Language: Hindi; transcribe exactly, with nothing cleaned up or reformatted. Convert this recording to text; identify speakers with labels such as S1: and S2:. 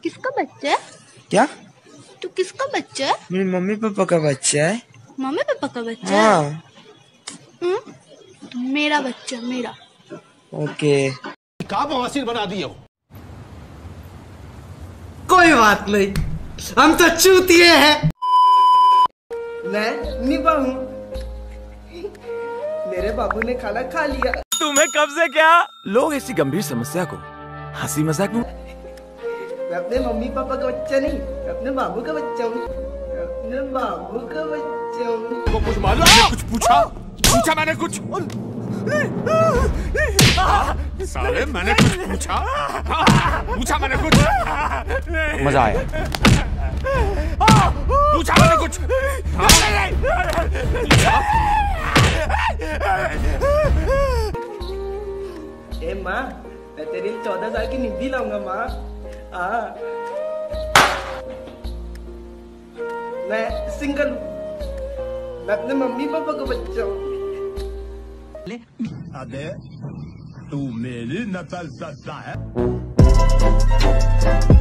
S1: किसका बच्चा है?
S2: क्या?
S1: तू किसका बच्चा है?
S2: मेरी मम्मी पापा का बच्चा है।
S1: मम्मी पापा का बच्चा
S2: हाँ।
S1: है? हम्म? मेरा बच्चा, मेरा।
S2: ओके।
S3: क्या बवासीर बना दिए हो?
S4: कोई बात नहीं, हम तो चूतिए हैं। मैं निभा हूँ। मेरे बाबू ने खाना खा लिया।
S5: तुम्हें कब से क्या? लोग ऐसी गंभीर समस्या को हंसी मजाक में।
S4: मैं अपने मम्मी पापा का बच्चा नहीं, अपने बाबू का बच्चा हूँ। अपने बाबू का बच्चा हूँ।
S3: को कुछ मालूम है? कुछ पूछा? पूछा मैंने कुछ? साले मैंने कुछ पूछा? पूछा मैंने कुछ?
S5: मजा आया।
S3: पूछा मैंने कुछ?
S4: ए माँ, मैं तेरे लिए चौदह साल की निधि लाऊंगा माँ। हाँ, मैं सिंगल हूँ। मैं अपने मम्मी पापा का बच्चा हूँ।
S3: अबे तू मेरी नकल करता है?